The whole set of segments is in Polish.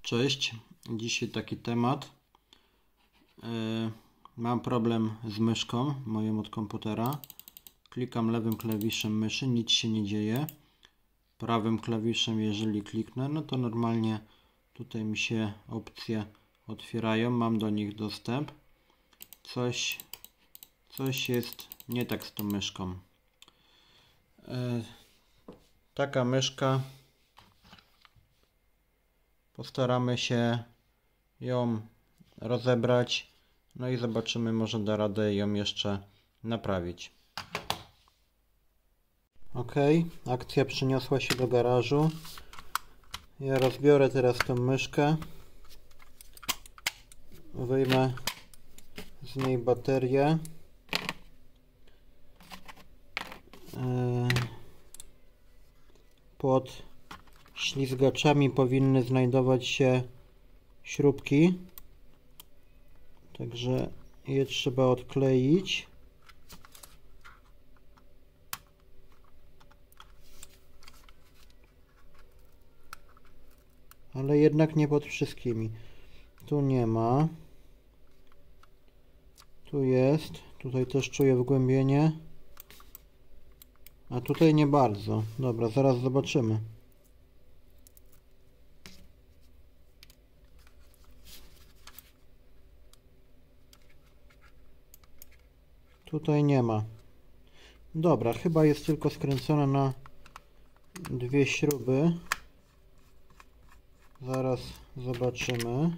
Cześć, dzisiaj taki temat. Mam problem z myszką moją od komputera. Klikam lewym klawiszem myszy, nic się nie dzieje. Prawym klawiszem, jeżeli kliknę, no to normalnie tutaj mi się opcje otwierają, mam do nich dostęp. Coś jest nie tak z tą myszką. Taka myszka. Postaramy się ją rozebrać, no i zobaczymy, może da radę ją jeszcze naprawić. Ok, akcja przeniosła się do garażu. Ja rozbiorę teraz tą myszkę. Wyjmę z niej baterię. Pod ślizgaczami powinny znajdować się śrubki, także je trzeba odkleić. Ale jednak nie pod wszystkimi. Tu nie ma. Tu jest. Tutaj też czuję wgłębienie. A tutaj nie bardzo. Dobra, zaraz zobaczymy. Tutaj nie ma. Dobra, chyba jest tylko skręcone na dwie śruby. Zaraz zobaczymy.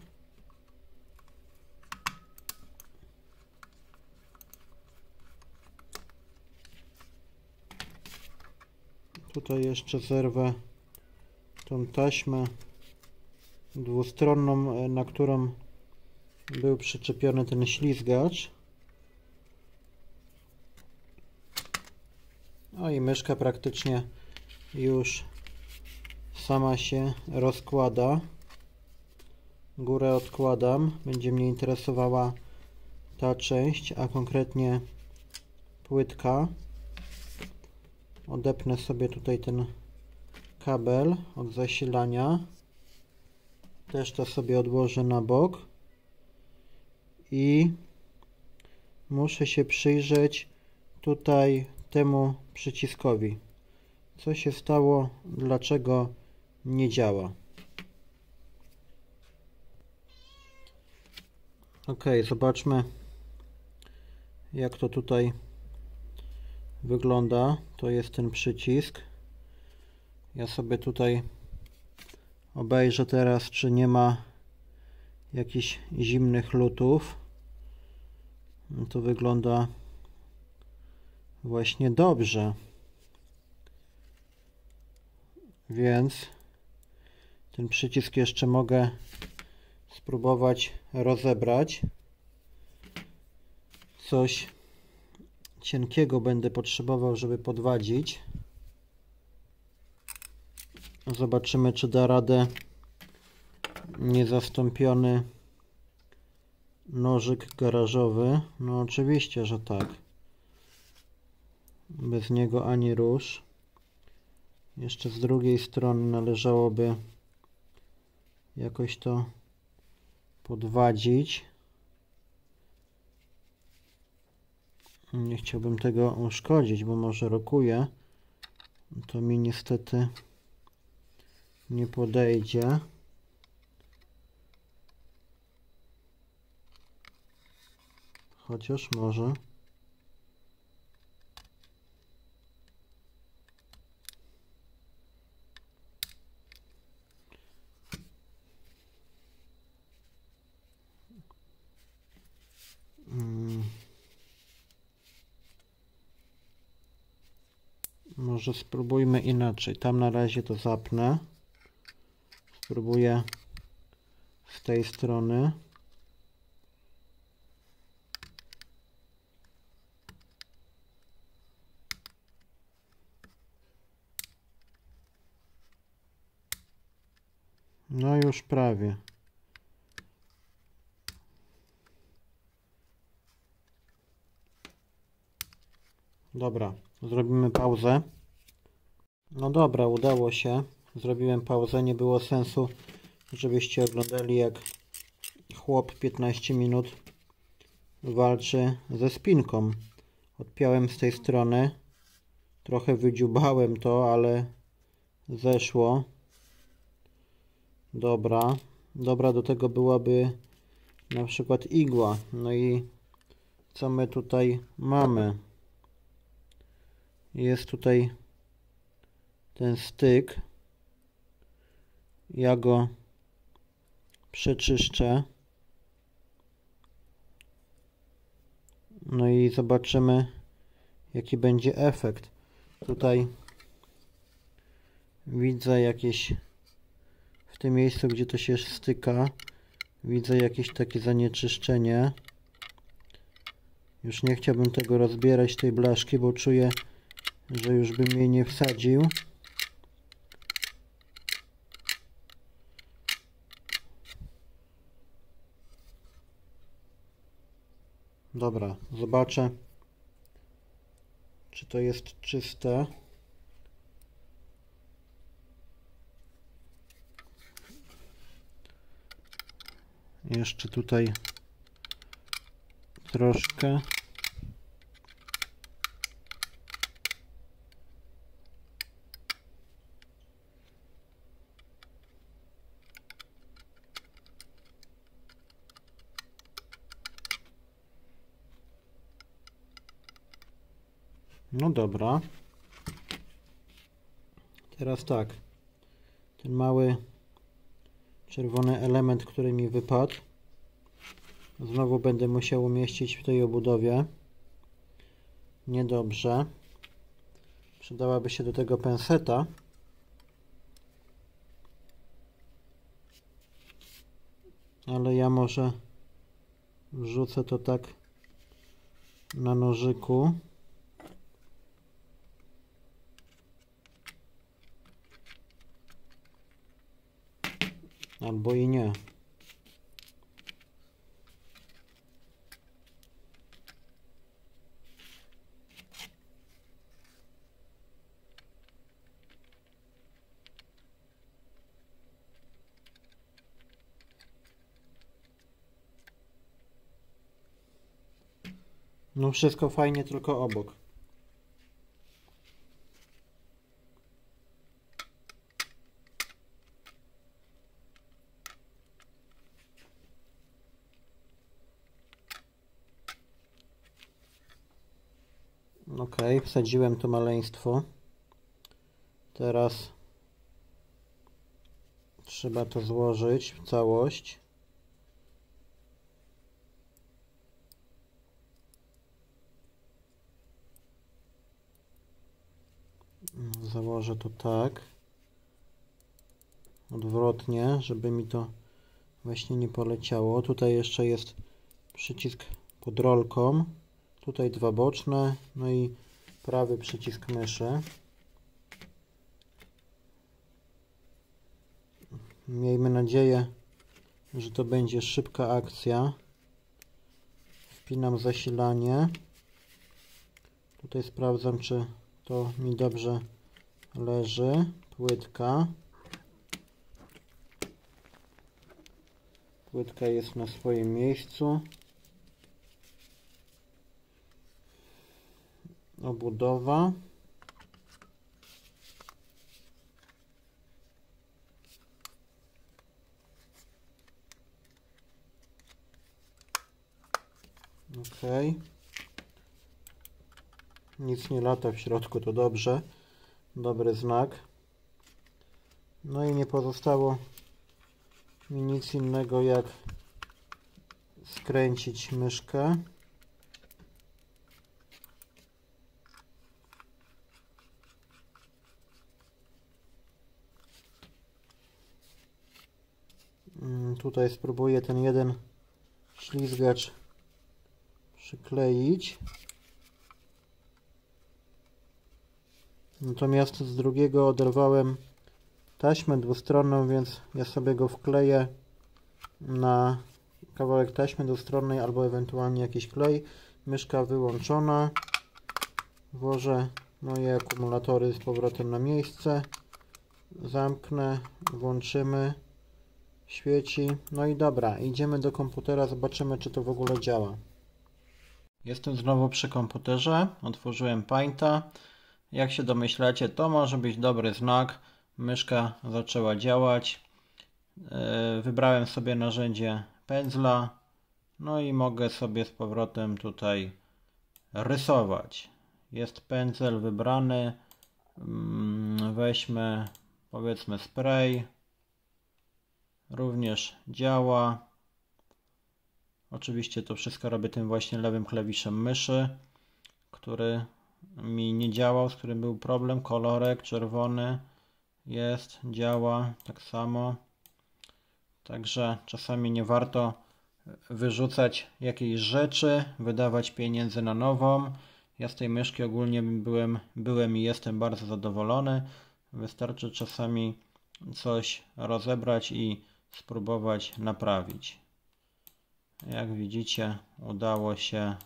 Tutaj jeszcze zerwę tą taśmę dwustronną, na którą był przyczepiony ten ślizgacz. No i myszka praktycznie już sama się rozkłada. Górę odkładam. Będzie mnie interesowała ta część, a konkretnie płytka. Odepnę sobie tutaj ten kabel od zasilania. Też to sobie odłożę na bok. I muszę się przyjrzeć tutaj temu przyciskowi. Co się stało? Dlaczego nie działa? Ok, zobaczmy, jak to tutaj wygląda. To jest ten przycisk. Ja sobie tutaj obejrzę teraz, czy nie ma jakichś zimnych lutów. To wygląda właśnie dobrze. Więc ten przycisk jeszcze mogę spróbować rozebrać. Coś cienkiego będę potrzebował, żeby podwadzić. Zobaczymy, czy da radę niezastąpiony nożyk garażowy. No oczywiście, że tak. Bez niego ani rusz. Jeszcze z drugiej strony należałoby jakoś to podwadzić. Nie chciałbym tego uszkodzić, bo może rokuje. To mi niestety nie podejdzie. Chociaż może. Może spróbujmy inaczej. Tam na razie to zapnę. Spróbuję z tej strony. No już prawie. Dobra, zrobimy pauzę. No dobra, udało się. Zrobiłem pauzę, nie było sensu żebyście oglądali, jak chłop 15 minut walczy ze spinką. Odpiąłem z tej strony, trochę wydziubałem to, ale zeszło. Dobra do tego byłaby na przykład igła. No i co my tutaj mamy? Jest tutaj ten styk. Ja go przeczyszczę. No i zobaczymy, jaki będzie efekt. Tutaj widzę jakieś, w tym miejscu, gdzie to się styka, widzę jakieś takie zanieczyszczenie. Już nie chciałbym tego rozbierać, tej blaszki, bo czuję, że już bym jej nie wsadził. Dobra, zobaczę, czy to jest czyste. Jeszcze tutaj troszkę. No dobra. Teraz tak. Ten mały czerwony element, który mi wypadł, znowu będę musiał umieścić w tej obudowie. Niedobrze. Przydałaby się do tego penseta. Ale ja może wrzucę to tak na nożyku. Albo i nie. No wszystko fajnie, tylko obok. Ok, wsadziłem to maleństwo. Teraz trzeba to złożyć w całość. Założę to tak. Odwrotnie, żeby mi to właśnie nie poleciało. Tutaj jeszcze jest przycisk pod rolką. Tutaj dwa boczne, no i prawy przycisk myszy. Miejmy nadzieję, że to będzie szybka akcja. Wpinam zasilanie. Tutaj sprawdzam, czy to mi dobrze leży. Płytka. Płytka jest na swoim miejscu. Obudowa. Ok. Nic nie lata w środku, to dobrze. Dobry znak. No i nie pozostało mi nic innego, jak skręcić myszkę. Tutaj spróbuję ten jeden ślizgacz przykleić. Natomiast z drugiego oderwałem taśmę dwustronną, więc ja sobie go wkleję na kawałek taśmy dwustronnej albo ewentualnie jakiś klej. Myszka wyłączona. Włożę moje akumulatory z powrotem na miejsce. Zamknę, włączymy. świeci. No i dobra, idziemy do komputera, zobaczymy, czy to w ogóle działa. Jestem znowu przy komputerze, otworzyłem Painta. Jak się domyślacie, to może być dobry znak. Myszka zaczęła działać. Wybrałem sobie narzędzie pędzla. No i mogę sobie z powrotem tutaj rysować. Jest pędzel wybrany. Weźmy, powiedzmy, spray. Również działa. Oczywiście to wszystko robię tym właśnie lewym klawiszem myszy, który mi nie działał, z którym był problem. Kolorek czerwony jest, działa tak samo. Także czasami nie warto wyrzucać jakiejś rzeczy, wydawać pieniędzy na nową. Ja z tej myszki ogólnie byłem i jestem bardzo zadowolony. Wystarczy czasami coś rozebrać i spróbować naprawić. Jak widzicie, udało się.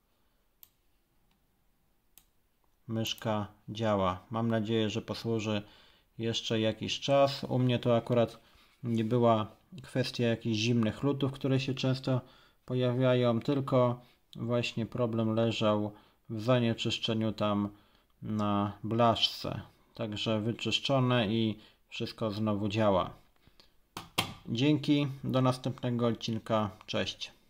Myszka działa. Mam nadzieję, że posłuży jeszcze jakiś czas. U mnie to akurat nie była kwestia jakichś zimnych lutów, które się często pojawiają, tylko właśnie problem leżał w zanieczyszczeniu tam na blaszce. Także wyczyszczone i wszystko znowu działa. Dzięki, do następnego odcinka. Cześć.